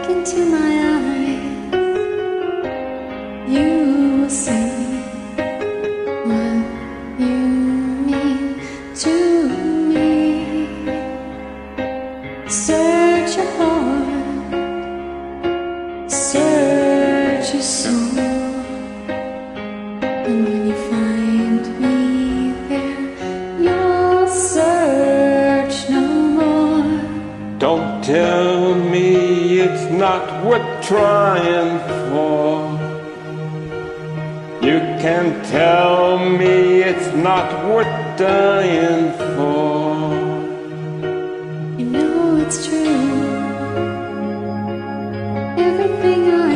look into my eyes, you will see what you mean to me. Search your heart, search your soul, and when you find me there, you'll search no more. Don't tell me it's not worth trying for. You can tell me it's not worth dying for. You know it's true. Everything I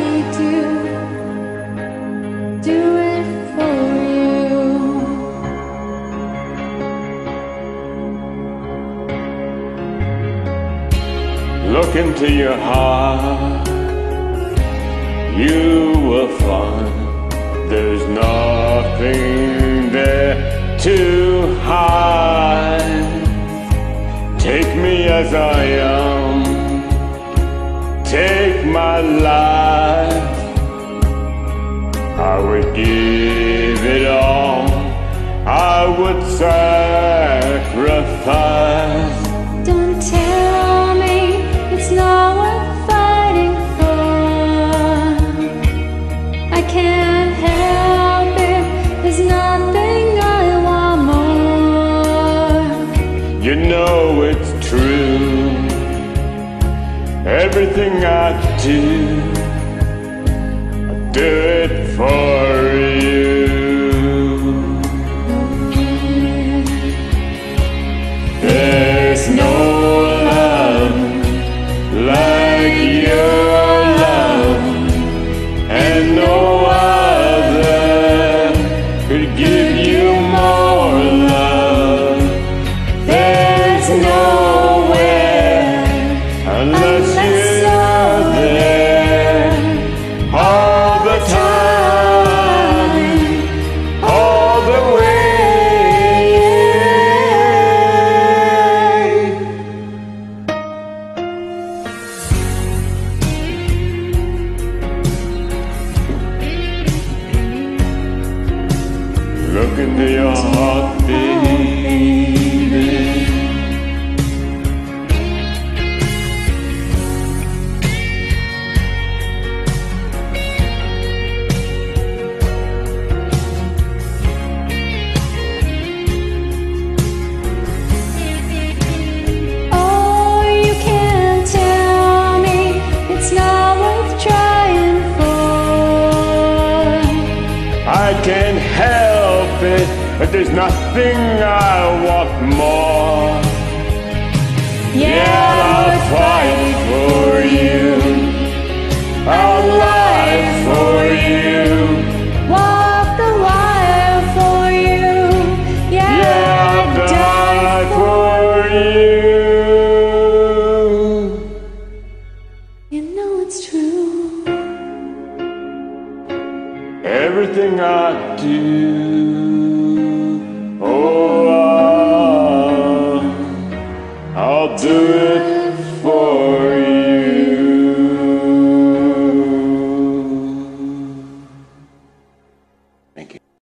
do it for you. Look into your heart, you will find there's nothing there to hide. Take me as I am, take my life. I would give it all, I would sacrifice. Don't tell me it's not worth fighting for. I can't help it, there's nothing I want more. You know it's true. Everything I do it for you. There's no love like your love, and no other could give you more love. There's nowhere unless you're there all the time, all the way. Look into your heart, baby. Oh, you can't tell me it's not worth trying for. I can't help it, but there's nothing I want more. Yeah, I'll fight for you, I'll lie for you, Walk the wire for you. Yeah, I'll die for you. You know it's true. Everything I do, oh, I'll do it